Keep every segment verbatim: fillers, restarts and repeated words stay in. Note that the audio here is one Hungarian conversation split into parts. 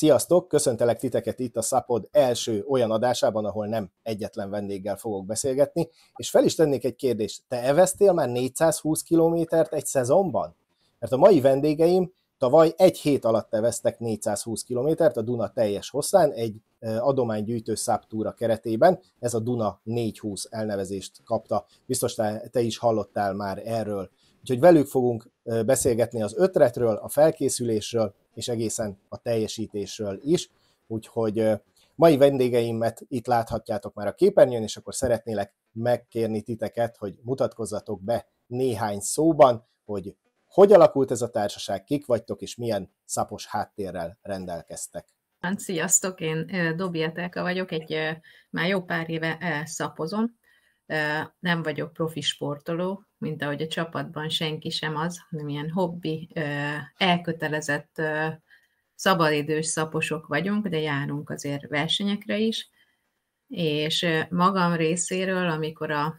Sziasztok! Köszöntelek titeket itt a Szapod első olyan adásában, ahol nem egyetlen vendéggel fogok beszélgetni, és fel is tennék egy kérdést. Te eveztél már négyszázhúsz kilométert egy szezonban? Mert a mai vendégeim tavaly egy hét alatt eveztek négyszázhúsz kilométert a Duna teljes hosszán, egy adománygyűjtő száptúra keretében. Ez a Duna négyszázhúsz elnevezést kapta. Biztos te, te is hallottál már erről. Úgyhogy velük fogunk beszélgetni az ötletről, a felkészülésről, és egészen a teljesítésről is. Úgyhogy mai vendégeimet itt láthatjátok már a képernyőn, és akkor szeretnélek megkérni titeket, hogy mutatkozzatok be néhány szóban, hogy hogy alakult ez a társaság, kik vagytok, és milyen szapos háttérrel rendelkeztek. Sziasztok, én Dobi Etelka vagyok, egy már jó pár éve szapozom. Nem vagyok profi sportoló, mint ahogy a csapatban senki sem az, hanem ilyen hobbi, elkötelezett, szabadidős szaposok vagyunk, de járunk azért versenyekre is. És magam részéről, amikor a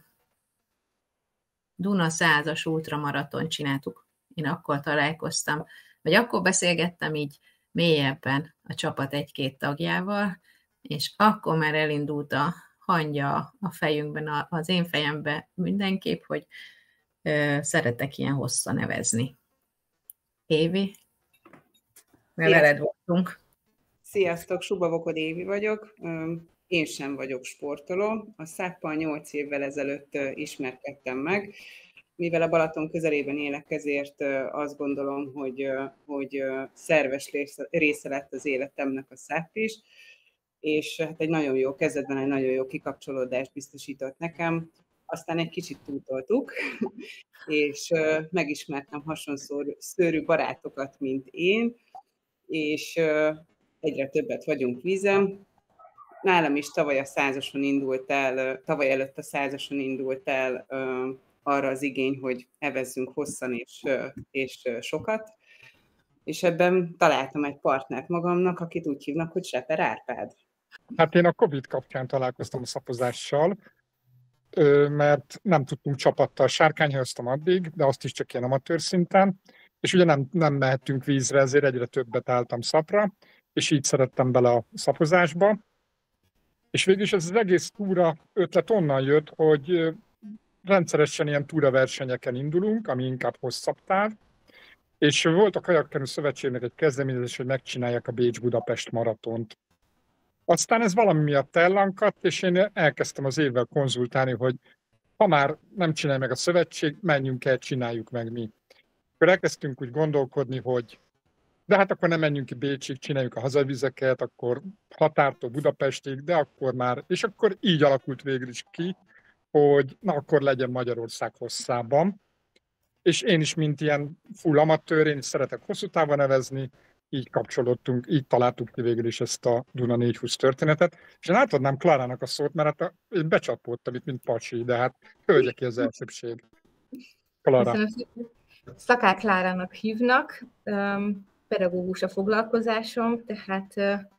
Duna százas ultramaraton csináltuk, én akkor találkoztam, vagy akkor beszélgettem így mélyebben a csapat egy-két tagjával, és akkor már elindult a hangja a fejünkben, az én fejemben mindenképp, hogy ö, szeretek ilyen hosszan nevezni. Évi, mert veled voltunk. Sziasztok, Suba Vokod Évi vagyok. Én sem vagyok sportoló. A száppal nyolc évvel ezelőtt ismerkedtem meg. Mivel a Balaton közelében élek, ezért azt gondolom, hogy, hogy szerves része lett az életemnek a szápp is, és hát egy nagyon jó kezdetben, egy nagyon jó kikapcsolódást biztosított nekem. Aztán egy kicsit túltoltuk, és megismertem hasonszörű barátokat, mint én, és egyre többet vagyunk vízen. Nálam is tavaly a százason indult el, tavaly előtt a százason indult el arra az igény, hogy evezzünk hosszan és, és sokat, és ebben találtam egy partnert magamnak, akit úgy hívnak, hogy Seper Árpád. Hát én a Covid kapcsán találkoztam a szapozással, mert nem tudtunk csapattal, sárkányhoztam addig, de azt is csak ilyen amatőr szinten, és ugye nem, nem mehettünk vízre, ezért egyre többet álltam szapra, és így szerettem bele a szapozásba. És végül is ez az egész túra ötlet onnan jött, hogy rendszeresen ilyen túraversenyeken indulunk, ami inkább hosszabb táv, és volt a Kajakkenő Szövetségnek egy kezdeményezés, hogy megcsinálják a Bécs-Budapest maratont. Aztán ez valami miatt ellankadt, és én elkezdtem az évvel konzultálni, hogy ha már nem csinálja meg a szövetség, menjünk el, csináljuk meg mi. Akkor elkezdtünk úgy gondolkodni, hogy de hát akkor nem menjünk ki Bécsig, csináljuk a hazavizeket, akkor határtól Budapestig, de akkor már, és akkor így alakult végül is ki, hogy na akkor legyen Magyarország hosszában. És én is, mint ilyen full amatőr, én is szeretek hosszú távon nevezni, így kapcsolódtunk, így találtuk ki végül is ezt a Duna négyszázhúsz történetet. És én átadnám Klárának a szót, mert hát a, én becsapódtam itt, mint Pacsi, de hát hölgye ki az elsőbség. Klára. Szakár Klárának hívnak, pedagógus a foglalkozásom, tehát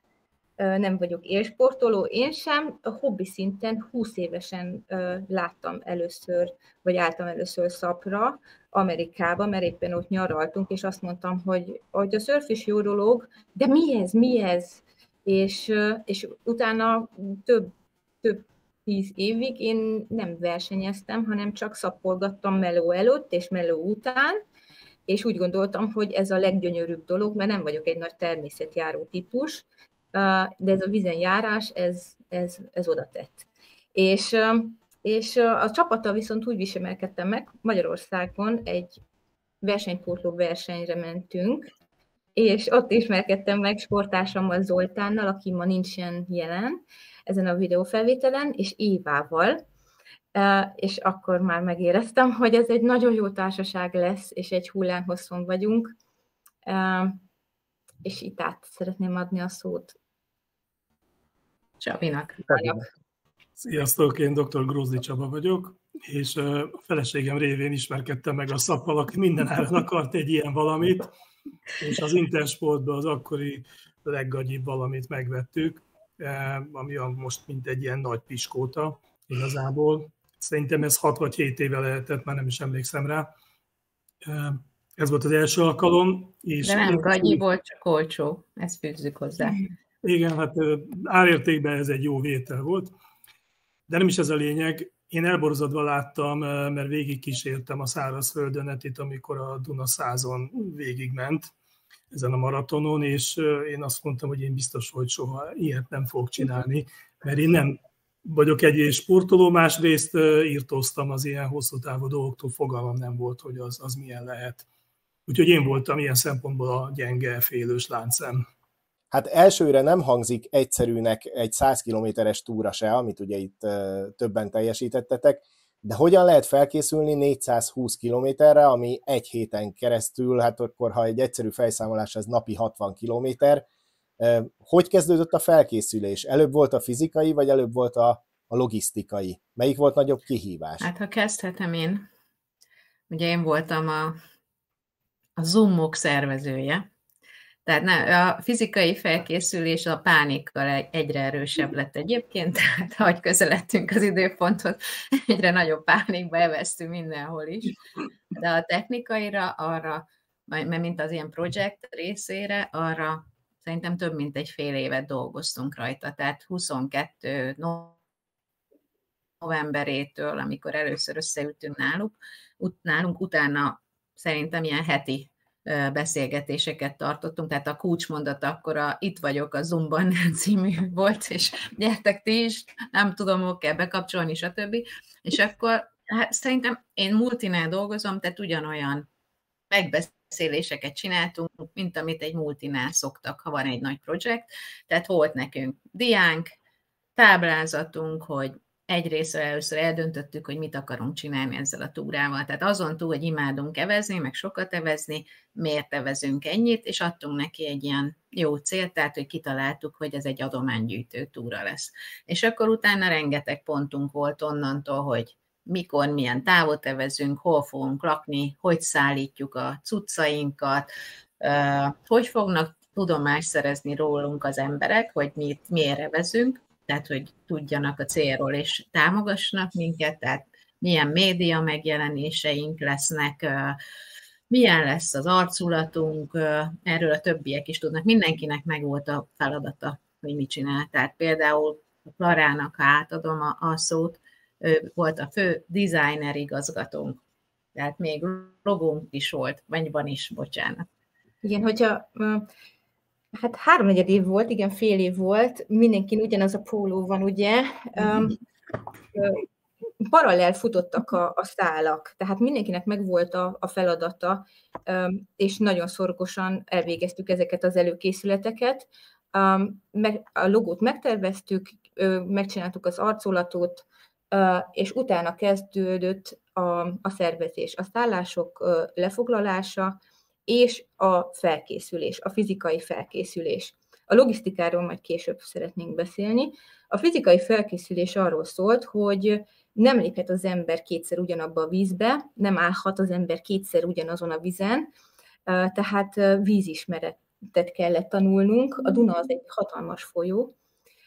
nem vagyok élsportoló, én sem. A hobbi szinten húsz évesen láttam először, vagy álltam először szapra Amerikába, mert éppen ott nyaraltunk, és azt mondtam, hogy, hogy a szörf is jó dolog, de mi ez, mi ez? És, és utána több, több tíz évig én nem versenyeztem, hanem csak szappolgattam meló előtt és meló után, és úgy gondoltam, hogy ez a leggyönyörűbb dolog, mert nem vagyok egy nagy természetjáró típus, de ez a vízen járás, ez, ez, ez oda tett. És, és a csapattal viszont úgy viselkedtem meg, Magyarországon egy versenypótló versenyre mentünk, és ott ismerkedtem meg sporttársammal, Zoltánnal, aki ma nincsen jelen ezen a videófelvételen, és Évával, és akkor már megéreztem, hogy ez egy nagyon jó társaság lesz, és egy hullámhosszon vagyunk, és itt át szeretném adni a szót Csabinak. Sziasztok, én doktor Grózdi Csaba vagyok, és a feleségem révén ismerkedtem meg a szappal, aki minden áron akart egy ilyen valamit, és az Intersportban az akkori leggagyibb valamit megvettük, ami most mint egy ilyen nagy piskóta igazából. Szerintem ez hat vagy hét éve lehetett, már nem is emlékszem rá. Ez volt az első alkalom. És de nem gagyi volt, csak olcsó. Ezt fűzzük hozzá. Igen, hát árértékben ez egy jó vétel volt. De nem is ez a lényeg. Én elborzadva láttam, mert végig kísértem a szárazföldön itt, amikor a Dunaszázon végigment ezen a maratonon, és én azt mondtam, hogy én biztos, hogy soha ilyet nem fogok csinálni, mert én nem vagyok egy sportoló, másrészt írtóztam az ilyen hosszú távú dolgoktól, fogalmam nem volt, hogy az, az milyen lehet. Úgyhogy én voltam ilyen szempontból a gyenge, félős láncszem. Hát elsőre nem hangzik egyszerűnek egy száz kilométeres túra se, amit ugye itt többen teljesítettetek, de hogyan lehet felkészülni négyszázhúsz kilométerre, ami egy héten keresztül, hát akkor ha egy egyszerű fejszámolás, ez napi hatvan kilométer. Hogy kezdődött a felkészülés? Előbb volt a fizikai, vagy előbb volt a, a logisztikai? Melyik volt nagyobb kihívás? Hát ha kezdhetem én, ugye én voltam a, a Zoomok szervezője, tehát ne, a fizikai felkészülés a pánikkal egyre erősebb lett egyébként, tehát ahogy közeledtünk az időponthoz, egyre nagyobb pánikba eveztünk mindenhol is. De a technikaira, arra, mert mint az ilyen projekt részére, arra szerintem több mint egy fél évet dolgoztunk rajta. Tehát huszonkettő novemberétől, amikor először összeültünk náluk, ut- nálunk, utána szerintem ilyen heti beszélgetéseket tartottunk, tehát a kulcsmondat akkor a Itt vagyok a Zoomban című volt, és gyertek ti is, nem tudom, hol kell bekapcsolni, stb. És akkor hát szerintem én multinál dolgozom, tehát ugyanolyan megbeszéléseket csináltunk, mint amit egy multinál szoktak, ha van egy nagy projekt. Tehát volt nekünk diánk, táblázatunk, hogy egyrészt először eldöntöttük, hogy mit akarunk csinálni ezzel a túrával. Tehát azon túl, hogy imádunk evezni, meg sokat evezni, miért evezünk ennyit, és adtunk neki egy ilyen jó célt, tehát hogy kitaláltuk, hogy ez egy adománygyűjtő túra lesz. És akkor utána rengeteg pontunk volt onnantól, hogy mikor, milyen távot evezünk, hol fogunk lakni, hogy szállítjuk a cuccainkat, hogy fognak tudomást szerezni rólunk az emberek, hogy mit, miért evezünk, tehát hogy tudjanak a célról és támogassanak minket, tehát milyen média megjelenéseink lesznek, milyen lesz az arculatunk, erről a többiek is tudnak. Mindenkinek megvolt a feladata, hogy mit csinál. Tehát például Klarának, ha átadom a, a szót, ő volt a fő designer igazgatónk. Tehát még logónk is volt, vagy van is, bocsánat. Igen, hogyha hát háromnegyed év volt, igen, fél év volt, mindenkin ugyanaz a póló van, ugye, um, paralel futottak a, a szálak, tehát mindenkinek megvolt a, a feladata, um, és nagyon szorosan elvégeztük ezeket az előkészületeket. Um, meg, a logót megterveztük, uh, megcsináltuk az arculatot, uh, és utána kezdődött a, a szervezés, a szállások uh, lefoglalása, és a felkészülés, a fizikai felkészülés. A logisztikáról majd később szeretnénk beszélni. A fizikai felkészülés arról szólt, hogy nem léphet az ember kétszer ugyanabba a vízbe, nem állhat az ember kétszer ugyanazon a vízen, tehát vízismeretet kellett tanulnunk. A Duna az egy hatalmas folyó,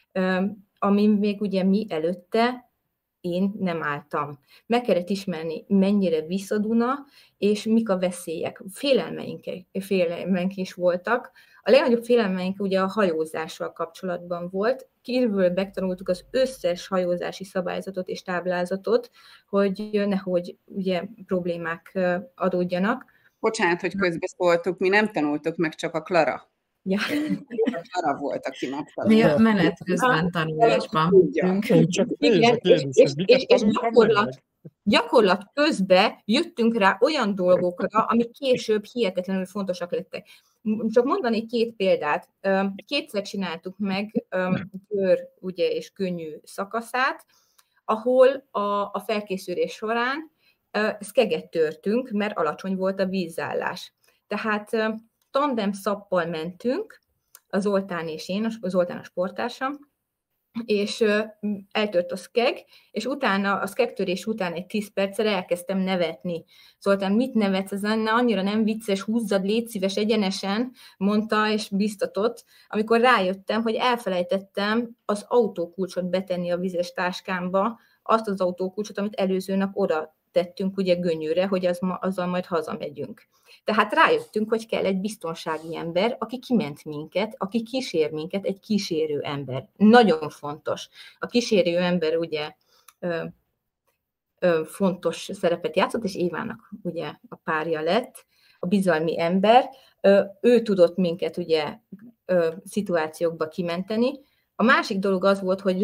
ami még ugye mi előtte én nem álltam. Meg kellett ismerni, mennyire visz a Duna, és mik a veszélyek. Félelmeink, félelmeink is voltak. A legnagyobb félelmeink ugye a hajózással kapcsolatban volt. Kívülről megtanultuk az összes hajózási szabályzatot és táblázatot, hogy nehogy ugye problémák adódjanak. Bocsánat, hogy közbeszóltuk, mi nem tanultuk meg, csak a Klara. Ja. A Klara volt, aki megtanult. Mi a menet közben tanulásban vagyunk. Igen, és, és, és, és gyakorlat, gyakorlat közben jöttünk rá olyan dolgokra, amik később hihetetlenül fontosak lettek. Csak mondani két példát. Kétszer csináltuk meg Győr ugye, és Könnyű szakaszát, ahol a, a felkészülés során szkeget törtünk, mert alacsony volt a vízállás. Tehát tandem szappal mentünk, az Zoltán és én, az Zoltán a sporttársam, és eltört a szkeg, és utána, a szkegtörés után egy tíz perccel elkezdtem nevetni. Zoltán, mit nevetsz? Ez annyira nem vicces, húzzad, légy szíves, egyenesen, mondta és biztatott, amikor rájöttem, hogy elfelejtettem az autókulcsot betenni a vizes táskámba, azt az autókulcsot, amit előző nap oda tettünk ugye Gönyűre, hogy az ma, azzal majd hazamegyünk. Tehát rájöttünk, hogy kell egy biztonsági ember, aki kiment minket, aki kísér minket, egy kísérő ember. Nagyon fontos. A kísérő ember ugye ö, ö, fontos szerepet játszott, és Évának ugye a párja lett, a bizalmi ember. Ö, ő tudott minket ugye ö, szituációkba kimenteni. A másik dolog az volt, hogy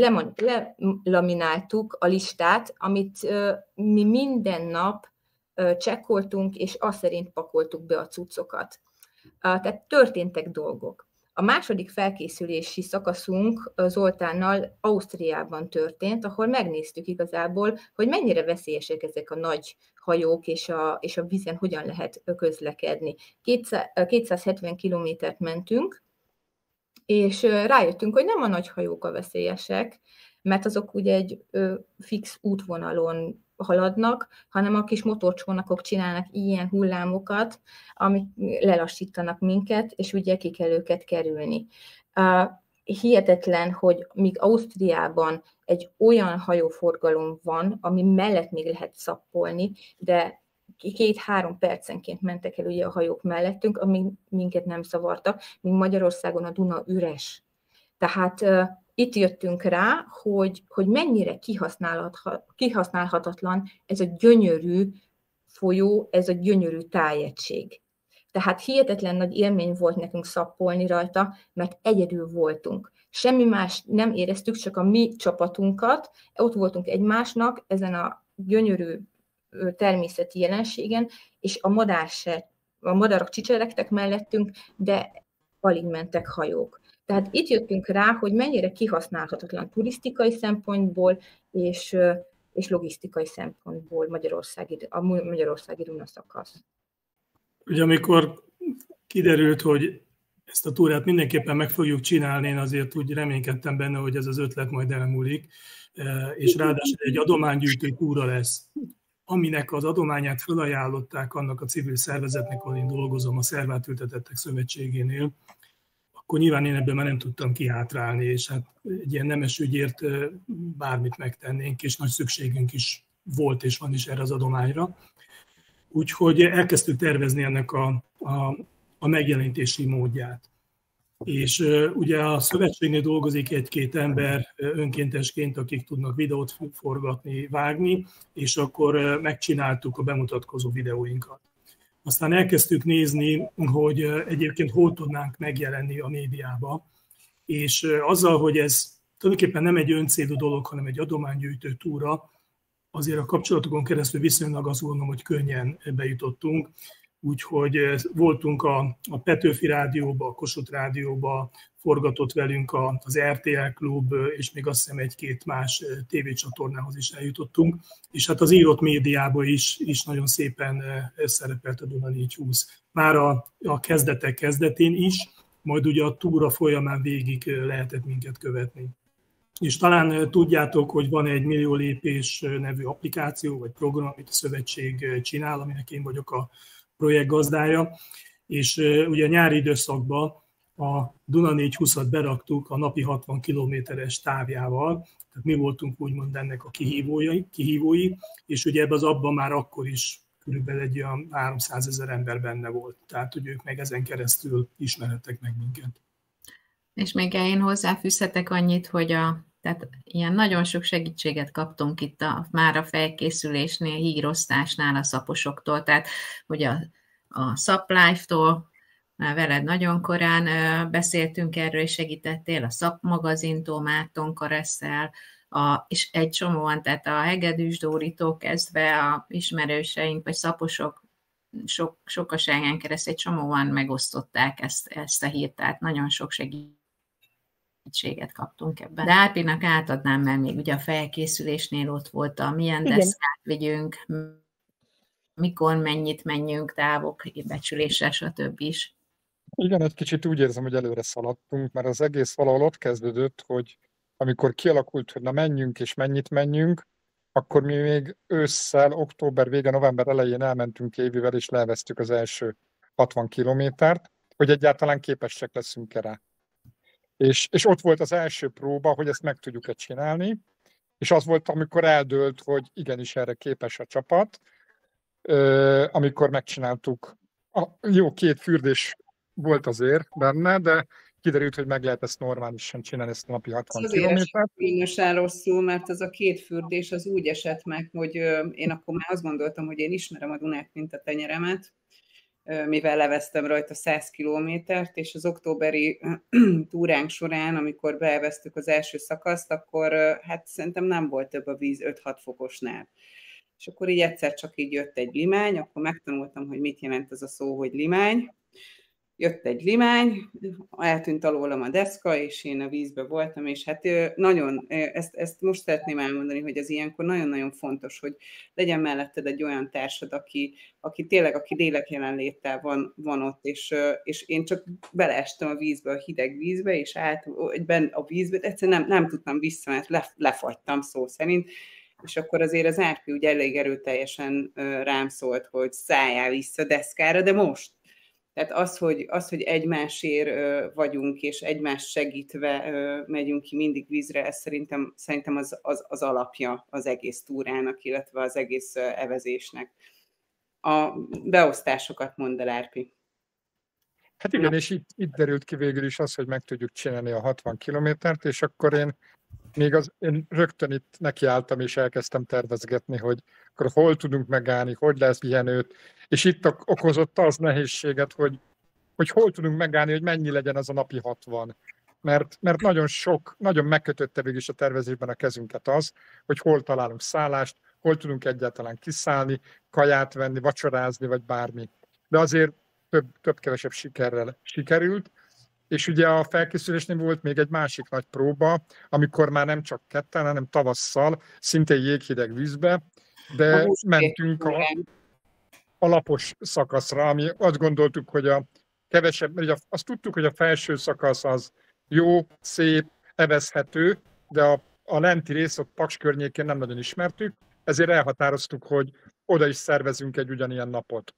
lelamináltuk a listát, amit ö, mi minden nap ö, csekkoltunk, és azt szerint pakoltuk be a cuccokat. Uh, tehát történtek dolgok. A második felkészülési szakaszunk Zoltánnal Ausztriában történt, ahol megnéztük igazából, hogy mennyire veszélyesek ezek a nagy hajók, és a, és a vízen hogyan lehet közlekedni. kétszázhetven kilométert mentünk, és rájöttünk, hogy nem a nagy hajók a veszélyesek, mert azok ugye egy fix útvonalon haladnak, hanem a kis motorcsónakok csinálnak ilyen hullámokat, amik lelassítanak minket, és ugye ki kell őket kerülni. Hihetetlen, hogy míg Ausztriában egy olyan hajóforgalom van, ami mellett még lehet szappolni, de két-három percenként mentek el ugye a hajók mellettünk, amíg minket nem szavartak, míg Magyarországon a Duna üres. Tehát uh, itt jöttünk rá, hogy, hogy mennyire kihasználhatatlan ez a gyönyörű folyó, ez a gyönyörű tájegység. Tehát hihetetlen nagy élmény volt nekünk szappolni rajta, mert egyedül voltunk. Semmi más nem éreztük, csak a mi csapatunkat, ott voltunk egymásnak ezen a gyönyörű természeti jelenségen, és a, madár se, a madarak csicseregtek mellettünk, de alig mentek hajók. Tehát itt jöttünk rá, hogy mennyire kihasználhatatlan turisztikai szempontból és, és logisztikai szempontból Magyarországi, a Magyarországi Duna szakasz. Ugye amikor kiderült, hogy ezt a túrát mindenképpen meg fogjuk csinálni, én azért úgy reménykedtem benne, hogy ez az ötlet majd elmúlik, és ráadásul egy adománygyűjtő túra lesz, aminek az adományát felajánlották annak a civil szervezetnek, ahol én dolgozom, a Szervátültetettek Szövetségénél, akkor nyilván én ebből már nem tudtam kihátrálni, és hát egy ilyen nemes ügyért bármit megtennénk, és nagy szükségünk is volt és van is erre az adományra. Úgyhogy elkezdtük tervezni ennek a, a, a megjelenítési módját. És uh, ugye a szövetségnél dolgozik egy-két ember önkéntesként, akik tudnak videót forgatni, vágni, és akkor uh, megcsináltuk a bemutatkozó videóinkat. Aztán elkezdtük nézni, hogy uh, egyébként hol tudnánk megjelenni a médiába, és uh, azzal, hogy ez tulajdonképpen nem egy öncélú dolog, hanem egy adománygyűjtő túra, azért a kapcsolatokon keresztül viszonylag azt gondolom, hogy könnyen bejutottunk. Úgyhogy voltunk a, a Petőfi Rádióba, a Kossuth Rádióba, forgatott velünk a, az er té el Klub, és még azt hiszem egy-két más tévécsatornához is eljutottunk. És hát az írott médiában is, is nagyon szépen szerepelt a Duna négyszázhúsz. Már a, a kezdetek kezdetén is, majd ugye a túra folyamán végig lehetett minket követni. És talán tudjátok, hogy van egy Millió Lépés nevű applikáció, vagy program, amit a szövetség csinál, aminek én vagyok a projekt gazdája, és ugye a nyári időszakban a Duna négyszázhúszat beraktuk a napi hatvan kilométeres távjával, tehát mi voltunk úgymond ennek a kihívói, kihívói és ugye ebben az abban már akkor is körülbelül egy olyan háromszázezer ember benne volt, tehát hogy ők meg ezen keresztül ismerhettek meg minket. És még én hozzáfűzhetek annyit, hogy a, tehát ilyen nagyon sok segítséget kaptunk itt a, már a felkészülésnél, hírosztásnál a szaposoktól, tehát hogy a, a SZAP-Life-tól, már veled nagyon korán beszéltünk erről, és segítettél a SZAP magazintól, Márton Karesszel, a, és egy csomóan, tehát a Hegedűs Dóritól kezdve a ismerőseink, vagy szaposok sok, sokaságán keresztül egy csomóan megosztották ezt, ezt a hírt, tehát nagyon sok segítséget kaptunk ebben. De Árpinak átadnám, mert még ugye a felkészülésnél ott volt a milyen deszkát vigyünk, mikor mennyit menjünk, távok, becsülésre, stb. Is. Igen, egy kicsit úgy érzem, hogy előre szaladtunk, mert az egész valahol ott kezdődött, hogy amikor kialakult, hogy na menjünk és mennyit menjünk, akkor mi még ősszel, október vége, november elején elmentünk Évivel, és leveztük az első hatvan kilométert, hogy egyáltalán képesek leszünk rá. És, és ott volt az első próba, hogy ezt meg tudjuk-e csinálni, És az volt, amikor eldőlt, hogy igenis erre képes a csapat, amikor megcsináltuk. A, jó, két fürdés volt azért benne, de kiderült, hogy meg lehet ezt normálisan csinálni, ezt a napi hatvan kilométert. Azért rosszul, mert az a két fürdés az úgy esett meg, hogy én akkor már azt gondoltam, hogy én ismerem a Dunát, mint a tenyeremet, mivel leveztem rajta száz kilométert, és az októberi túránk során, amikor beeveztük az első szakaszt, akkor hát szerintem nem volt több a víz öt-hat fokosnál. És akkor így egyszer csak így jött egy limány, akkor megtanultam, hogy mit jelent az a szó, hogy limány. Jött egy limány, eltűnt alólam a deszka, és én a vízbe voltam, és hát nagyon, ezt, ezt most szeretném elmondani, hogy ez ilyenkor nagyon-nagyon fontos, hogy legyen melletted egy olyan társad, aki, aki tényleg, aki lélek jelenléttel van, van ott, és, és én csak beleestem a vízbe, a hideg vízbe, és állt benne a vízbe, egyszerűen nem, nem tudtam vissza, mert le, lefagytam szó szerint, és akkor azért az Árpi úgy elég erőteljesen rám szólt, hogy szálljál vissza deszkára, de most. Tehát az, hogy, az, hogy egymásért vagyunk, és egymást segítve megyünk ki mindig vízre, ez szerintem, szerintem az, az, az alapja az egész túrának, illetve az egész evezésnek. A beosztásokat mondd el, Árpi. Hát igen, és itt, itt derült ki végül is az, hogy meg tudjuk csinálni a hatvan kilométert, és akkor én még az, én rögtön itt nekiálltam, és elkezdtem tervezgetni, hogy akkor hol tudunk megállni, hogy lesz pihenőt, és itt okozott az nehézséget, hogy, hogy hol tudunk megállni, hogy mennyi legyen az a napi hatvan. Mert, mert nagyon sok, nagyon megkötötte végül is a tervezésben a kezünket az, hogy hol találunk szállást, hol tudunk egyáltalán kiszállni, kaját venni, vacsorázni, vagy bármi. De azért több, több-kevesebb sikerrel sikerült. És ugye a felkészülésnél volt még egy másik nagy próba, amikor már nem csak ketten, hanem tavasszal, szintén jéghideg vízbe, de mentünk a, a lapos szakaszra, ami azt gondoltuk, hogy a kevesebb, ugye azt tudtuk, hogy a felső szakasz az jó, szép, evezhető, de a, a lenti rész, ott Paks környékén nem nagyon ismertük, ezért elhatároztuk, hogy oda is szervezünk egy ugyanilyen napot.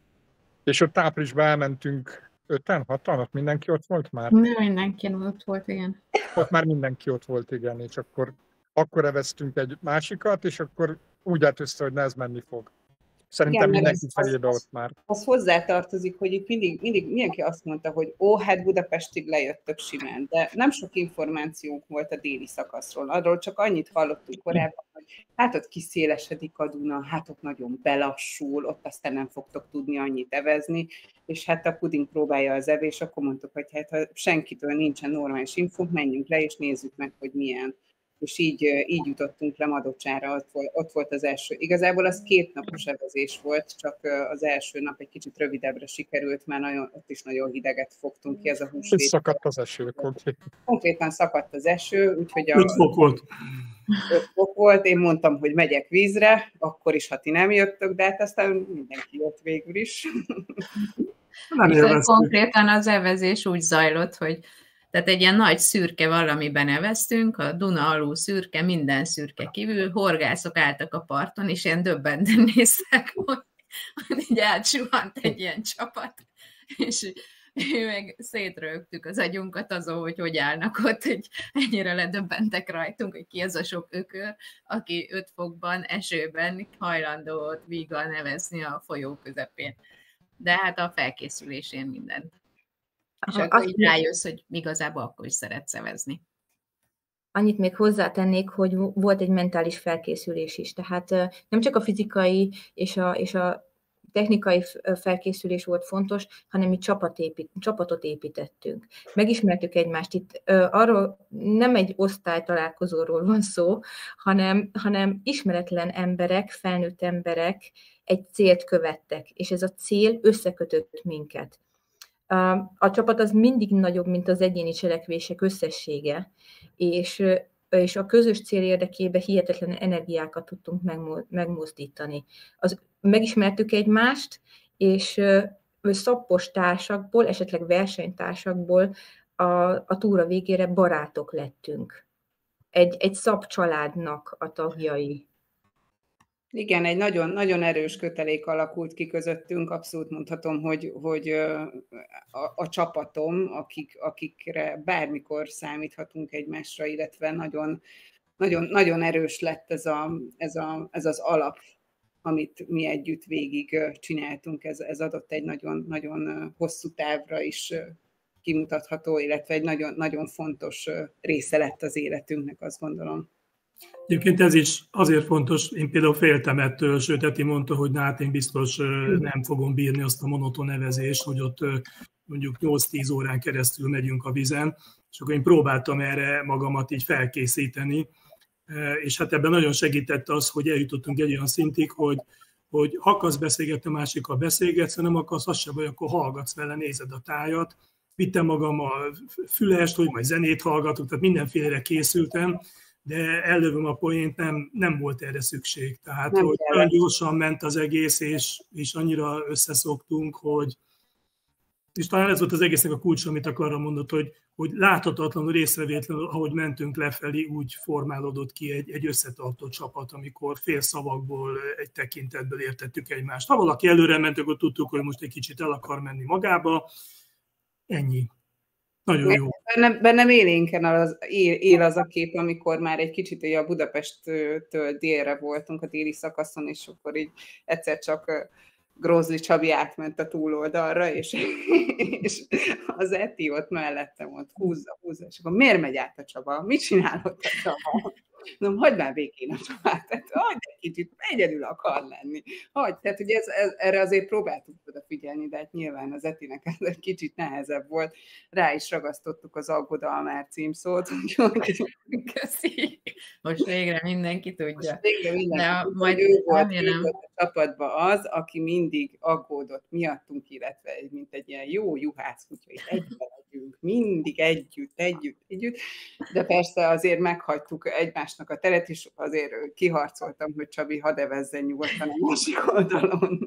És ott áprilisban elmentünk öten, hatan, ott mindenki ott volt már? Mindenki ott volt, igen. Ott már mindenki ott volt, igen, és akkor, akkor eveztünk egy másikat, és akkor úgy állt össze, hogy ne ez menni fog. Szerintem igen, mindenki felébe ott már. Az hozzátartozik, hogy itt mindig, mindig mindenki azt mondta, hogy ó, hát Budapestig lejöttök simán, de nem sok információnk volt a déli szakaszról. Arról csak annyit hallottunk korábban, hogy hát ott kiszélesedik a Duna, hát ott nagyon belassul, ott aztán nem fogtok tudni annyit evezni, és hát a puding próbálja az evés, akkor mondtuk, hogy hát ha senkitől nincsen normális infónk, menjünk le, és nézzük meg, hogy milyen. És így, így jutottunk le Madocsára, ott volt, ott volt az első. Igazából az két napos evezés volt, csak az első nap egy kicsit rövidebbre sikerült, mert nagyon, ott is nagyon hideget fogtunk ki, ez a húsvét. És szakadt az eső konkrétan. Konkrétan szakadt az eső, úgyhogy a... öt fok volt. öt fok volt, én mondtam, hogy megyek vízre, akkor is, ha ti nem jöttök, de hát aztán mindenki jött végül is. Konkrétan az evezés úgy zajlott, hogy tehát egy ilyen nagy szürke valamiben eveztünk, a Duna alul szürke, minden szürke kívül, horgászok álltak a parton, és ilyen döbbenten néztek, hogy, hogy így átsuhant egy ilyen csapat, és ő meg szétrögtük az agyunkat azon, hogy hogy állnak ott, hogy ennyire ledöbbentek rajtunk, hogy ki az a sok ökör, aki öt fokban, esőben hajlandó ott vígan nevezni a folyó közepén. De hát a felkészülésén minden. És akkor azt így rájössz, hogy igazából akkor is szeretsz evezni. Annyit még hozzátennék, hogy volt egy mentális felkészülés is. Tehát nem csak a fizikai és a, és a technikai felkészülés volt fontos, hanem mi csapatépít, csapatot építettünk. Megismertük egymást. Itt arról nem egy osztálytalálkozóról van szó, hanem, hanem ismeretlen emberek, felnőtt emberek egy célt követtek, és ez a cél összekötött minket. A csapat az mindig nagyobb, mint az egyéni cselekvések összessége, és, és a közös cél érdekében hihetetlen energiákat tudtunk megmozdítani. Az, megismertük egymást, és szappos társakból, esetleg versenytársakból a, a túra végére barátok lettünk. Egy, egy szap családnak a tagjai. Igen, egy nagyon, nagyon erős kötelék alakult ki közöttünk, abszolút mondhatom, hogy, hogy a, a csapatom, akik, akikre bármikor számíthatunk egymásra, illetve nagyon, nagyon, nagyon erős lett ez, a, ez, a, ez az alap, amit mi együtt végig csináltunk. Ez, ez adott egy nagyon, nagyon hosszú távra is kimutatható, illetve egy nagyon, nagyon fontos része lett az életünknek, azt gondolom. Egyébként ez is azért fontos, én például féltem ettől, sőt, Eti mondta, hogy na, hát én biztos nem fogom bírni azt a monoton nevezést, hogy ott mondjuk nyolc-tíz órán keresztül megyünk a vízen, és akkor én próbáltam erre magamat így felkészíteni, és hát ebben nagyon segített az, hogy eljutottunk egy olyan szintig, hogy, hogy ha akarsz beszélgetni, a másikkal beszélgetsz, ha nem akarsz, az sem baj, akkor hallgatsz vele, nézed a tájat. Vittem magam a fülest, hogy majd zenét hallgatok, tehát mindenfélére készültem, de ellövöm a poént, nem, nem volt erre szükség. Tehát hogy olyan gyorsan ment az egész, és, és annyira összeszoktunk, hogy és talán ez volt az egésznek a kulcs, amit a Klara mondott, hogy, hogy láthatatlanul, észrevétlenül, ahogy mentünk lefelé, úgy formálódott ki egy, egy összetartó csapat, amikor fél szavakból, egy tekintetből értettük egymást. Ha valaki előre ment, akkor tudtuk, hogy most egy kicsit el akar menni magába. Ennyi. Nagyon jó. Bennem, bennem élénken az, él, él az a kép, amikor már egy kicsit ugye a Budapesttől délre voltunk a déli szakaszon, és akkor így egyszer csak Grózli Csabi átment a túloldalra, és, és az Eti ott mellettem ott húzza, húzza, és akkor miért megy át a Csaba? Mit csinálott a Csaba? Nem, hagyd már békén a Csabát, tehát hagyd egy kicsit, egyedül akar lenni. Hagyd, tehát ugye ez, ez, erre azért próbáltuk odafigyelni, de hát nyilván az Etinek ez egy kicsit nehezebb volt. Rá is ragasztottuk az Aggodalmár címszót, úgyhogy köszi. Most végre mindenki tudja. Most végre mindenki de tudja, majd ő volt, ő volt a csapatban az, aki mindig aggódott miattunk, illetve mint egy ilyen jó juhász, úgyhogy egyben legyünk, mindig együtt, együtt, együtt, de persze azért meghagytuk egymásnak a teret, és azért kiharcoltam, hogy Csabi, hadd evezzen nyugodtan a másik oldalon.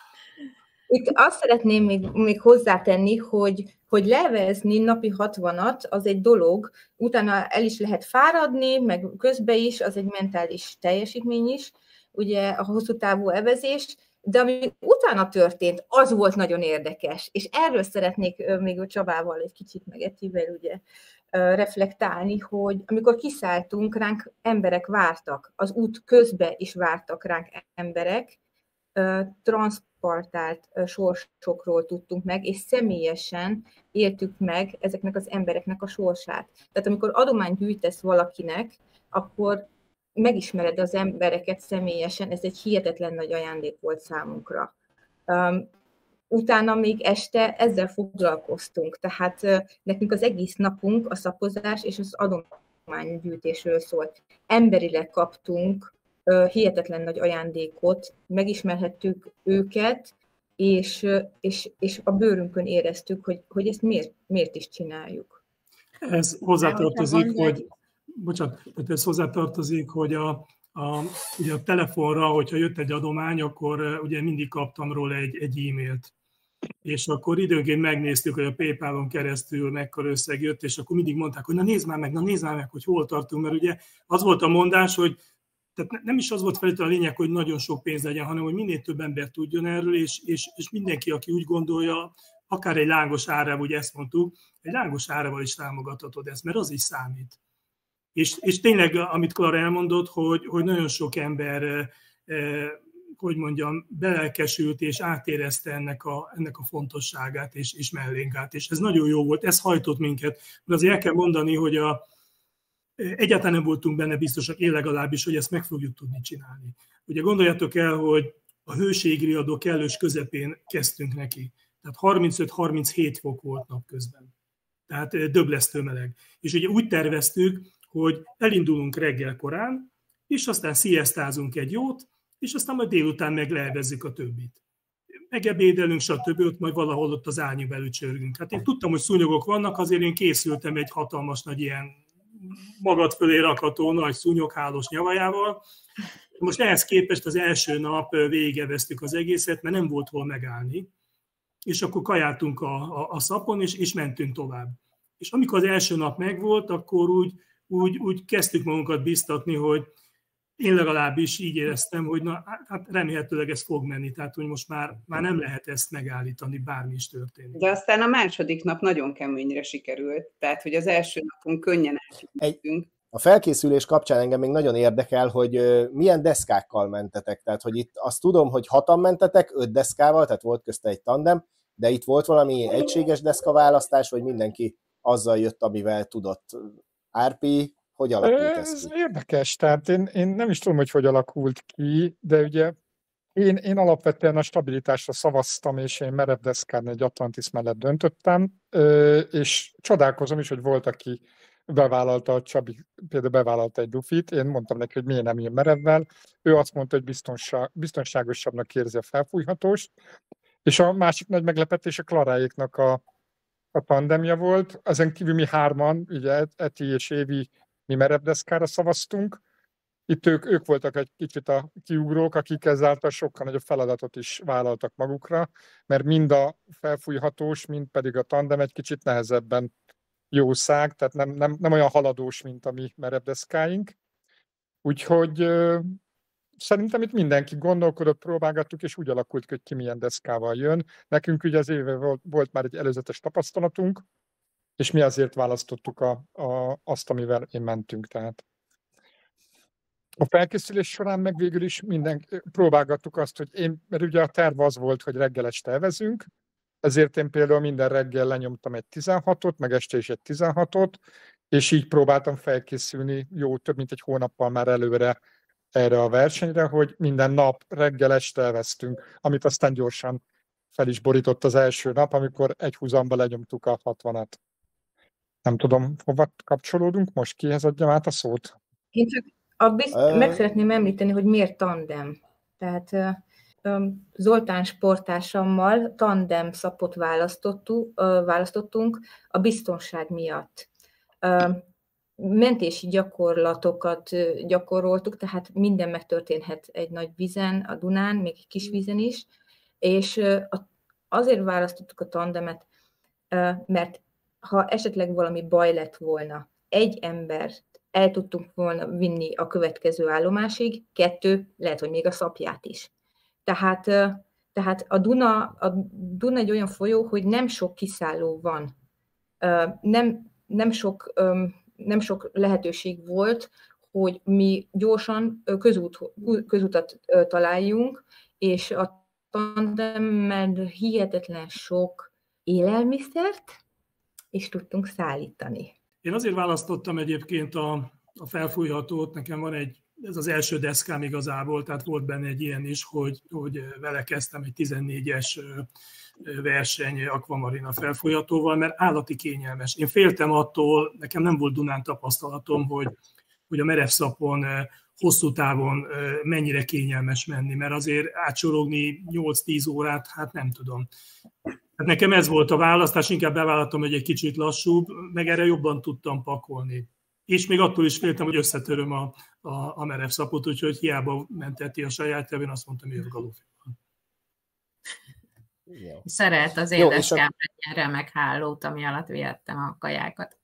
Itt azt szeretném még, még hozzátenni, hogy, hogy levezni napi hatvanat az egy dolog, utána el is lehet fáradni, meg közben is, az egy mentális teljesítmény is, ugye a hosszú távú evezés, de ami utána történt, az volt nagyon érdekes, és erről szeretnék még a Csabával egy kicsit, meg Etivel ugye reflektálni, hogy amikor kiszálltunk, ránk emberek vártak, az út közben is vártak ránk emberek, transzportált sorsokról tudtunk meg, és személyesen éltük meg ezeknek az embereknek a sorsát. Tehát amikor adományt gyűjtesz valakinek, akkor megismered az embereket személyesen, ez egy hihetetlen nagy ajándék volt számunkra. Um, utána még este ezzel foglalkoztunk, tehát uh, nekünk az egész napunk a szapozás és az adománygyűjtésről szólt. Emberileg kaptunk uh, hihetetlen nagy ajándékot, megismerhettük őket, és, uh, és, és a bőrünkön éreztük, hogy, hogy ezt miért, miért is csináljuk. Ez hozzátartozik, hogy bocsánat, tehát ez hozzátartozik, hogy a, a, ugye a telefonra, hogyha jött egy adomány, akkor ugye mindig kaptam róla egy, egy e-mailt. És akkor időnként megnéztük, hogy a PayPal-on keresztül mekkora összeg jött, és akkor mindig mondták, hogy na nézd már meg, na nézd már meg, hogy hol tartunk, mert ugye az volt a mondás, hogy tehát nem is az volt feltétlenül a lényeg, hogy nagyon sok pénz legyen, hanem hogy minél több ember tudjon erről, és, és, és mindenki, aki úgy gondolja, akár egy lángos árával, ugye ezt mondtuk, egy lángos árával is támogathatod ezt, mert az is számít. És, és tényleg, amit Klara elmondott, hogy, hogy nagyon sok ember, eh, hogy mondjam, belelkesült és átérezte ennek a, ennek a fontosságát és, és mellénk át. És ez nagyon jó volt, ez hajtott minket. Mert azért el kell mondani, hogy a, egyáltalán nem voltunk benne biztosak, én legalábbis, hogy ezt meg fogjuk tudni csinálni. Ugye gondoljátok el, hogy a hőségriadó kellős közepén kezdtünk neki. Tehát harmincöt-harminchét fok volt napközben. Tehát döblesztő meleg. És ugye úgy terveztük, hogy elindulunk reggel korán, és aztán sziasztázunk egy jót, és aztán majd délután meg leelvezzük a többit. Megebédelünk, stb. Ott majd valahol ott az árnyú belül csörgünk. Hát én tudtam, hogy szúnyogok vannak, azért én készültem egy hatalmas nagy ilyen magad fölé rakható nagy szúnyoghálós nyavajával. Most ehhez képest az első nap végigeveztük az egészet, mert nem volt hol megállni. És akkor kajáltunk a, a, a szapon, és, és mentünk tovább. És amikor az első nap megvolt, akkor úgy, úgy, úgy kezdtük magunkat biztatni, hogy én legalábbis így éreztem, hogy na, hát remélhetőleg ez fog menni, tehát hogy most már, már nem lehet ezt megállítani, bármi is történik. De aztán a második nap nagyon keményre sikerült, tehát hogy az első napon könnyen átjöttünk. A felkészülés kapcsán engem még nagyon érdekel, hogy milyen deszkákkal mentetek. Tehát, hogy itt azt tudom, hogy hatan mentetek, öt deszkával, tehát volt közte egy tandem, de itt volt valami egységes deszkaválasztás, vagy mindenki azzal jött, amivel tudott. Árpi, hogy alakult ez Ez ki? érdekes, tehát én, én nem is tudom, hogy hogy alakult ki, de ugye én, én alapvetően a stabilitásra szavaztam, és én merevdeszkán egy Atlantis mellett döntöttem, és csodálkozom is, hogy volt, aki bevállalta, a Csabi például bevállalta egy Dufit, én mondtam neki, hogy miért nem jön merevvel, ő azt mondta, hogy biztonság, biztonságosabbnak érzi a felfújhatóst, és a másik nagy meglepetés a Klaráéknak a, a tandemja volt, ezen kívül mi hárman, ugye Eti és Évi, mi merevdeszkára szavaztunk. Itt ők, ők voltak egy kicsit a kiugrók, akik ezáltal sokkal nagyobb feladatot is vállaltak magukra, mert mind a felfújhatós, mind pedig a tandem egy kicsit nehezebben jószág, tehát nem, nem, nem olyan haladós, mint a mi merevdeszkáink. Úgyhogy ö, szerintem itt mindenki gondolkodott, próbálgattuk, és úgy alakult, hogy ki milyen deszkával jön. Nekünk ugye az éve volt, volt már egy előzetes tapasztalatunk, és mi azért választottuk a, a, azt, amivel én mentünk. Tehát. A felkészülés során meg végül is minden, próbálgattuk azt, hogy én, mert ugye a terv az volt, hogy reggel este evezünk, ezért én például minden reggel lenyomtam egy tizenhatot, meg este is egy tizenhatot, és így próbáltam felkészülni jó több mint egy hónappal már előre erre a versenyre, hogy minden nap reggel este eveztünk, amit aztán gyorsan fel is borított az első nap, amikor egy húzamba lenyomtuk a hatvanat. Nem tudom, hova kapcsolódunk most, kihez adjam át a szót? Én csak a bizt- uh... meg szeretném említeni, hogy miért tandem. Tehát uh, Zoltán sporttársammal tandem szapot választottuk, uh, választottunk a biztonság miatt. Uh, mentési gyakorlatokat uh, gyakoroltuk, tehát minden megtörténhet egy nagy vízen, a Dunán, még egy kis vízen is, és uh, azért választottuk a tandemet, uh, mert ha esetleg valami baj lett volna, egy ember el tudtunk volna vinni a következő állomásig, kettő, lehet, hogy még a szapját is. Tehát, tehát a, Duna, a Duna egy olyan folyó, hogy nem sok kiszálló van. Nem, nem, sok, nem sok lehetőség volt, hogy mi gyorsan közút, közútat találjunk, és a tandemmel hihetetlen sok élelmiszert és tudtunk szállítani. Én azért választottam egyébként a, a felfújhatót, nekem van egy, ez az első deszkám igazából, tehát volt benne egy ilyen is, hogy, hogy vele kezdtem egy tizennégyes verseny Aquamarina felfújhatóval, mert állati kényelmes. Én féltem attól, nekem nem volt Dunán tapasztalatom, hogy, hogy a merevszapon hosszú távon mennyire kényelmes menni, mert azért átsorogni nyolc-tíz órát, hát nem tudom. Hát nekem ez volt a választás, inkább bevállaltam, hogy egy kicsit lassúbb, meg erre jobban tudtam pakolni. És még attól is féltem, hogy összetöröm a, a, a merevszapot, úgyhogy hiába menteti a saját én azt mondtam, hogy jövök a lófiban. Szeret az édeskámra egy remek hálót, ami alatt vihettem a kajákat.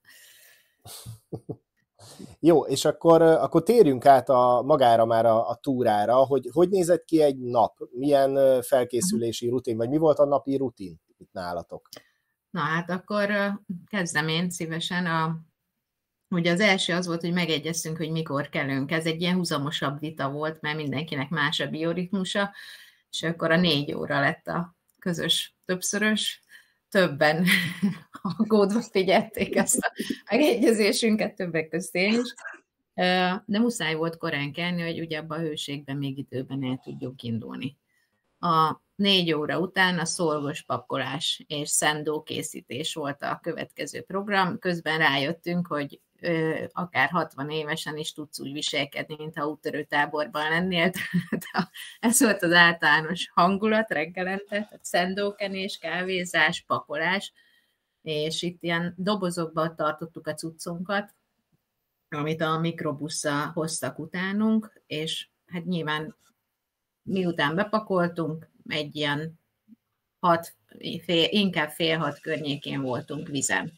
Jó, és akkor, akkor térjünk át a, magára már a, a túrára, hogy hogy nézett ki egy nap, milyen felkészülési rutin, vagy mi volt a napi rutin itt nálatok? Na hát akkor kezdem én szívesen. A, ugye az első az volt, hogy megegyeztünk, hogy mikor kelünk. Ez egy ilyen húzamosabb vita volt, mert mindenkinek más a bioritmusa, és akkor a négy óra lett a közös többszörös. Többen aggódva figyelték ezt a megegyezésünket, többek közt én is. De muszáj volt korán kelni, hogy ugye abban a hőségben még időben el tudjuk indulni. A négy óra után a szolgos pakolás és szendó készítés volt a következő program. Közben rájöttünk, hogy akár hatvan évesen is tudsz úgy viselkedni, mintha úttörő táborban lennél. Tehát ez volt az általános hangulat reggelente, tehát szendókenés, kávézás, pakolás, és itt ilyen dobozokban tartottuk a cuccunkat, amit a mikrobusszal hoztak utánunk, és hát nyilván miután bepakoltunk, egy ilyen hat, fél, inkább fél hat környékén voltunk vízen.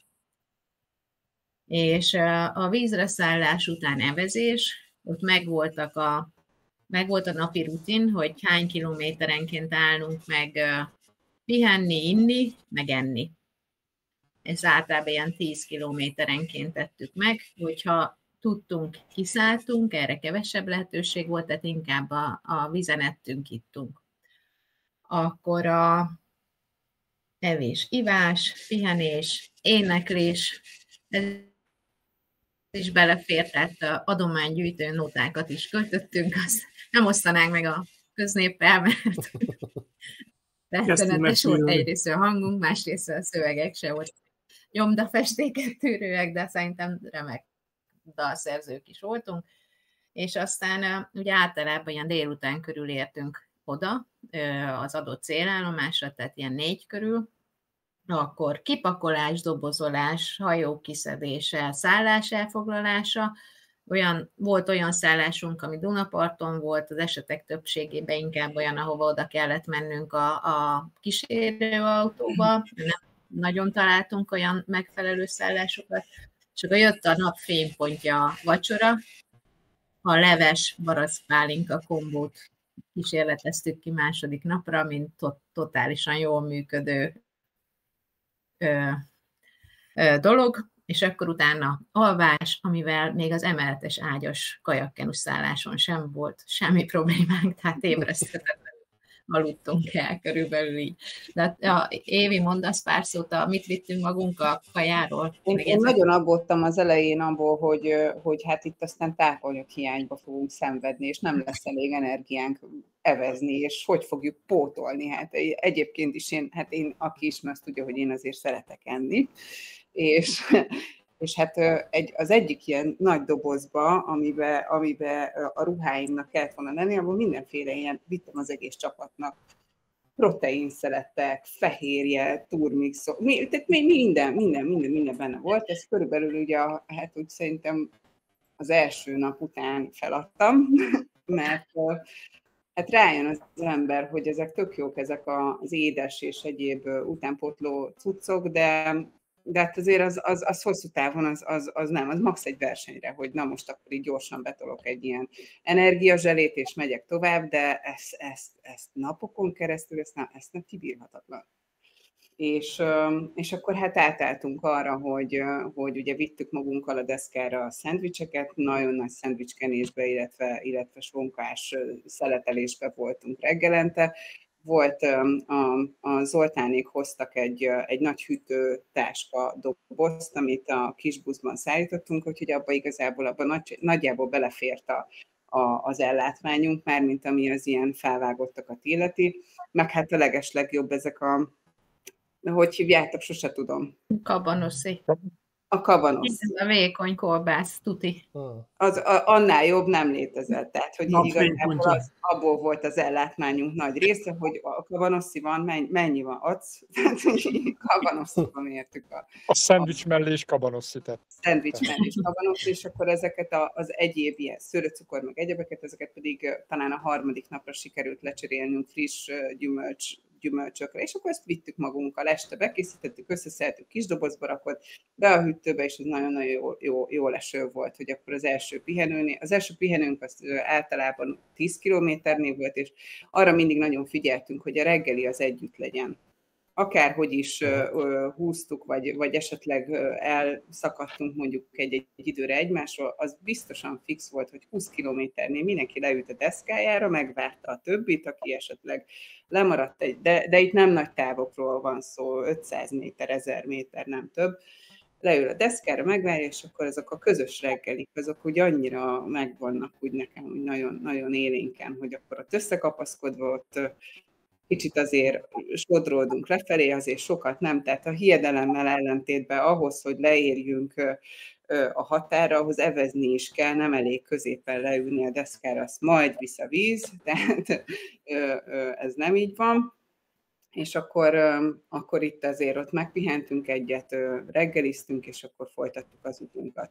És a vízre szállás után evezés, ott megvoltak a, megvolt a napi rutin, hogy hány kilométerenként állunk meg pihenni, inni, meg enni. Ez általában ilyen tíz kilométerenként tettük meg, hogyha tudtunk, kiszálltunk, erre kevesebb lehetőség volt, tehát inkább a, a vízen ettünk, ittunk. Akkor a evés, ivás, pihenés, éneklés, ez is belefért, tehát adománygyűjtő nótákat is költöttünk, azt nem osztanánk meg a köznéppel, mert rettenetes volt egyrészt a hangunk, másrészt a szövegek se volt nyomdafestéket tűrőek, de szerintem remek dalszerzők is voltunk, és aztán ugye általában ilyen délután körül értünk oda az adott célállomásra, tehát ilyen négy körül, akkor kipakolás, dobozolás, hajó kiszedése, szállás elfoglalása, olyan, volt olyan szállásunk, ami Dunaparton volt, az esetek többségében inkább olyan, ahova oda kellett mennünk a, a kísérőautóba, nem nagyon találtunk olyan megfelelő szállásokat, és akkor jött a nap fénypontja a vacsora, a leves barackpálinka kombót kísérleteztük ki második napra, mint tot- totálisan jól működő ö, ö, dolog, és akkor utána alvás, amivel még az emeletes ágyas kajakkenus szálláson sem volt semmi problémánk, tehát ébreszthetetlenül aludtunk el körülbelül így. De a Évi, mondasz pár szót, mit vittünk magunk a kajáról? Én, én nagyon aggódtam az elején abból, hogy, hogy hát itt aztán tápanyag hiányba fogunk szenvedni, és nem lesz elég energiánk evezni, és hogy fogjuk pótolni. Hát egyébként is én, hát én, aki ismer, azt tudja, hogy én azért szeretek enni, és... És hát egy, az egyik ilyen nagy dobozba, amiben amibe a ruháimnak kellett volna lenni, abban mindenféle ilyen, vittem az egész csapatnak, proteinszeletek, fehérje, turmixok, mi, tehát minden, minden, minden, minden benne volt. Ez körülbelül ugye, hát úgy szerintem az első nap után feladtam, mert hát rájön az ember, hogy ezek tök jók, ezek az édes és egyéb utánpótló cuccok, de De hát azért az, az, az hosszú távon az, az, az nem, az max egy versenyre, hogy na most akkor így gyorsan betolok egy ilyen energiazselét, és megyek tovább, de ezt, ezt, ezt napokon keresztül, ezt nem, ezt nem kibírhatatlan. És, és akkor hát átálltunk arra, hogy, hogy ugye vittük magunkkal a deszkára a szendvicseket, nagyon nagy szendvicskenésbe, illetve, illetve sonkás szeletelésbe voltunk reggelente. Volt a, a Zoltánék hoztak egy, egy nagy hűtőtáska dobozt, amit a kisbuszban szállítottunk, úgyhogy abban igazából abban nagy, nagyjából belefért a, a, az ellátványunk, mármint ami az ilyen felvágottakat illeti, meg hát a legeslegjobb ezek a, hogy hívjátok, sose tudom. Kabanoszi. A kabanosz. Ez a vékony kolbász, tuti. Az, a, annál jobb nem létezett. Tehát, hogy így igazából az, abból volt az ellátmányunk nagy része, hogy a kabanoszi van, mennyi, mennyi van, adsz? Tehát, hogy kabanossziban értük a... A szendvics mellé is kabanosszi tett. Szendvics mellé is kabanosszi, és akkor ezeket a, az egyéb ilyen szőlőcukor, meg egyebeket, ezeket pedig talán a harmadik napra sikerült lecserélnünk friss gyümölcs, gyümölcsökre, és akkor ezt vittük magunkkal, este bekészítettük, összeszedtük, kis dobozba rakott, be a hűtőbe, és ez nagyon-nagyon jó, jó, jó leső volt, hogy akkor az első pihenőnél, az első pihenőnk az általában tíz kilométernél volt, és arra mindig nagyon figyeltünk, hogy a reggeli az együtt legyen. Akárhogy is uh, húztuk, vagy, vagy esetleg uh, elszakadtunk mondjuk egy-egy időre egymásról, az biztosan fix volt, hogy húsz kilométernél mindenki leült a deszkájára, megvárta a többit, aki esetleg lemaradt, egy, de, de itt nem nagy távokról van szó, ötszáz méter, ezer méter, nem több. Leül a deszkára, megvárja, és akkor ezek a közös reggelik, azok úgy annyira megvannak úgy nekem, hogy nagyon, nagyon élénken, hogy akkor ott összekapaszkodva ott kicsit azért sodródunk lefelé, azért sokat nem, tehát a hiedelemmel ellentétben ahhoz, hogy leérjünk a határra, ahhoz evezni is kell, nem elég középen leülni a deszkára, azt majd visz a víz, tehát ez nem így van. És akkor, akkor itt azért ott megpihentünk egyet, reggeliztünk, és akkor folytattuk az utunkat.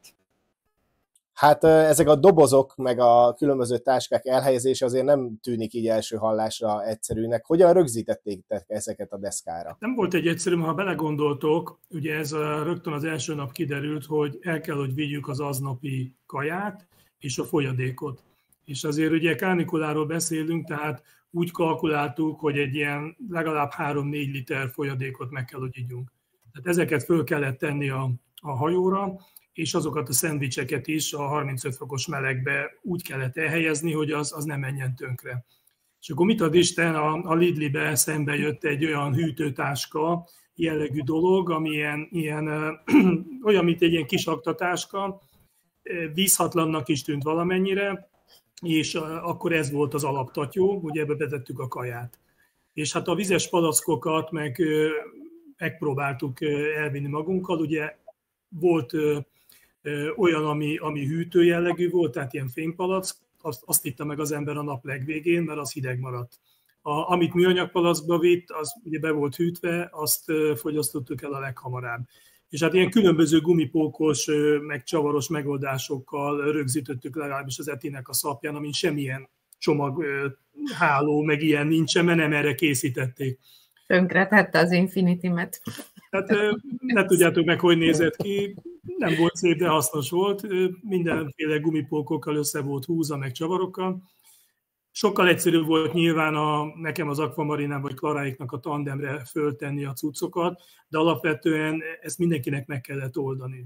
Hát ezek a dobozok, meg a különböző táskák elhelyezése azért nem tűnik így első hallásra egyszerűnek. Hogyan rögzítették ezeket a deszkára? Nem volt egy egyszerű, ha belegondoltok, ugye ez a, rögtön az első nap kiderült, hogy el kell, hogy vigyük az aznapi kaját és a folyadékot. És azért ugye kánikuláról beszélünk, tehát úgy kalkuláltuk, hogy egy ilyen legalább három-négy liter folyadékot meg kell, hogy igyunk. Tehát ezeket föl kellett tenni a, a hajóra, és azokat a szendvicseket is a harmincöt fokos melegbe úgy kellett elhelyezni, hogy az, az nem menjen tönkre. És akkor mit ad Isten, a, a Lidl-be szembe jött egy olyan hűtőtáska jellegű dolog, ami ilyen, ilyen, olyan, mint egy ilyen kis aktatáska, vízhatlannak is tűnt valamennyire, és akkor ez volt az alaptatyó, ugye ebbe betettük a kaját. És hát a vizes palackokat meg megpróbáltuk elvinni magunkkal, ugye volt olyan, ami, ami hűtő jellegű volt, tehát ilyen fénypalack, azt, azt itta meg az ember a nap legvégén, mert az hideg maradt. A, amit műanyag palackba vitt, az ugye be volt hűtve, azt fogyasztottuk el a leghamarabb. És hát ilyen különböző gumipókos, meg csavaros megoldásokkal rögzítettük legalábbis az Etinek a szapján, amin semmilyen csomagháló, meg ilyen nincsen, mert nem erre készítették. Tönkretette az Infinity-met. Hát ne tudjátok meg, hogy nézett ki. Nem volt szép, de hasznos volt. Mindenféle gumipókokkal össze volt húzva, meg csavarokkal. Sokkal egyszerűbb volt nyilván a, nekem az Aquamarinán vagy Klaráiknak a tandemre föltenni a cuccokat, de alapvetően ezt mindenkinek meg kellett oldani.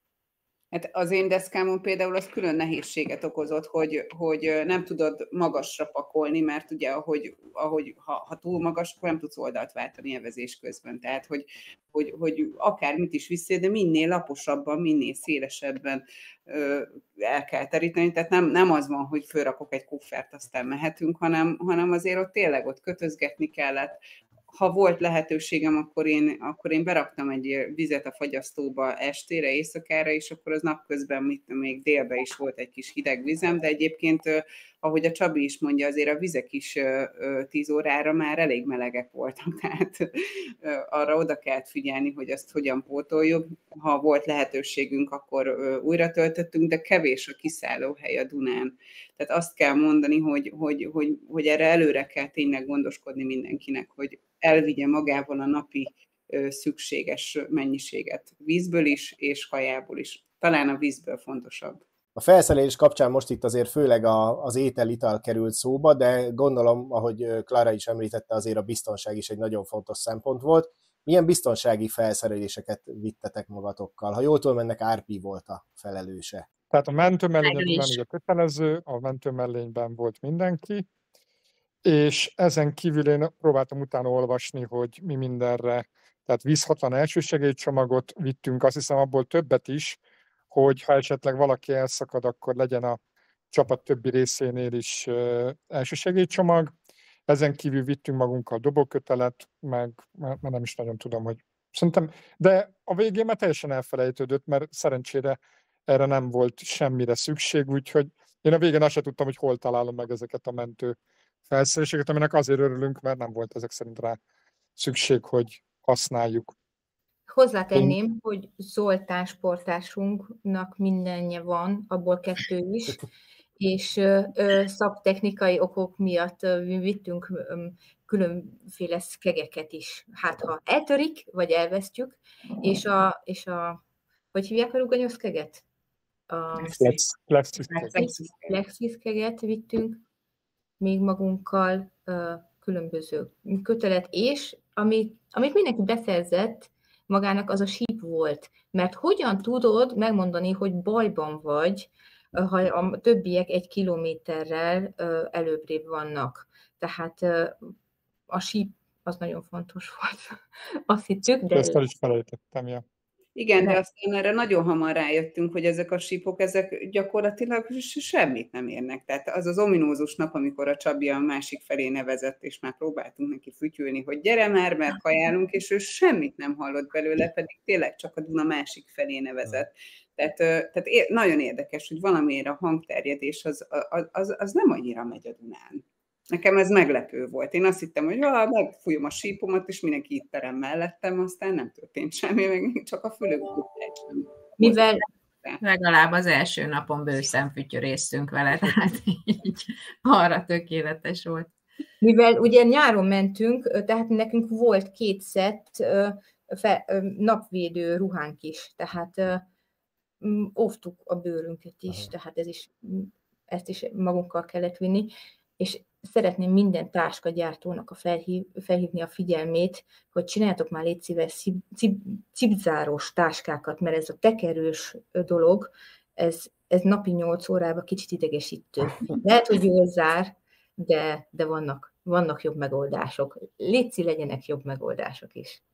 Hát az én deszkámon például az külön nehézséget okozott, hogy, hogy nem tudod magasra pakolni, mert ugye ahogy, ahogy ha, ha túl magas, akkor nem tudsz oldalt váltani evezés közben. Tehát, hogy, hogy, hogy akármit is viszél, de minél laposabban, minél szélesebben ö, el kell teríteni. Tehát nem, nem az van, hogy fölrakok egy kuffert, aztán mehetünk, hanem, hanem azért ott tényleg ott kötözgetni kellett. Ha volt lehetőségem, akkor én, akkor én beraktam egy vizet a fagyasztóba estére, éjszakára, és akkor az napközben, mit, még délben is volt egy kis hideg vizem, de egyébként, ahogy a Csabi is mondja, azért a vizek is tíz órára már elég melegek voltak, tehát arra oda kellett figyelni, hogy azt hogyan pótoljuk. Ha volt lehetőségünk, akkor újra töltöttünk, de kevés a kiszállóhely a Dunán. Tehát azt kell mondani, hogy, hogy, hogy, hogy erre előre kell tényleg gondoskodni mindenkinek, hogy elvigye magával a napi ö, szükséges mennyiséget vízből is, és kajából is. Talán a vízből fontosabb. A felszerelés kapcsán most itt azért főleg a, az étel-ital került szóba, de gondolom, ahogy Klára is említette, azért a biztonság is egy nagyon fontos szempont volt. Milyen biztonsági felszereléseket vittetek magatokkal? Ha jól tudom, ennek Árpi volt a felelőse. Tehát a mentőmellényben ugye kötelező, a mentőmellényben volt mindenki, és ezen kívül én próbáltam utána olvasni, hogy mi mindenre, tehát vízhatlan elsősegélycsomagot vittünk, azt hiszem abból többet is, hogy ha esetleg valaki elszakad, akkor legyen a csapat többi részénél is elsősegélycsomag. Ezen kívül vittünk magunkkal dobókötelet, meg mert nem is nagyon tudom, hogy szerintem, de a végén már teljesen elfelejtődött, mert szerencsére erre nem volt semmire szükség, úgyhogy én a végén azt sem tudtam, hogy hol találom meg ezeket a mentő felszereléseket, aminek azért örülünk, mert nem volt ezek szerint rá szükség, hogy használjuk. Hozzátenném, Én... hogy Zoltán sportásunknak mindenje van, abból kettő is, és ö, ö, szaktechnikai okok miatt ö, vittünk ö, különféle szkegeket is. Hát ha eltörik, vagy elvesztjük, és a, és a hogy hívják a ruganyos szkeget? A plexiszkeget vittünk még magunkkal, ö, különböző kötelet, és amit, amit mindenki beszerzett magának, az a síp volt. Mert hogyan tudod megmondani, hogy bajban vagy, ha a többiek egy kilométerrel előbbrébb vannak. Tehát a síp az nagyon fontos volt. Azt hittük, de... Ezt el is felejtettem, ja. Igen, de aztán erre nagyon hamar rájöttünk, hogy ezek a sípok, ezek gyakorlatilag semmit nem érnek. Tehát az az ominózus nap, amikor a Csabi a másik felé nevezett, és már próbáltunk neki fütyülni, hogy gyere már, mert kajálunk, és ő semmit nem hallott belőle, pedig tényleg csak a Duna másik felé nevezett. Tehát, tehát nagyon érdekes, hogy valamiért a hangterjedés az, az, az, az nem annyira megy a Dunán. Nekem ez meglepő volt. Én azt hittem, hogy ha megfújom a sípomat, és mindenki itt terem mellettem, aztán nem történt semmi, meg csak a fülök. Mivel legalább az első napon bőszemfütyörésztünk vele, tehát így arra tökéletes volt. Mivel ugye nyáron mentünk, tehát nekünk volt két szett napvédő ruhánk is, tehát óvtuk a bőrünket is, tehát ez is, ezt is magunkkal kellett vinni. És szeretném minden táskagyártónak a felhív, felhívni a figyelmét, hogy csináljatok már légy szíves cipzáros táskákat, mert ez a tekerős dolog, ez, ez napi nyolc órában kicsit idegesítő. Lehet, hogy jól zár, de, de vannak, vannak jobb megoldások. Légy szíves, legyenek jobb megoldások is.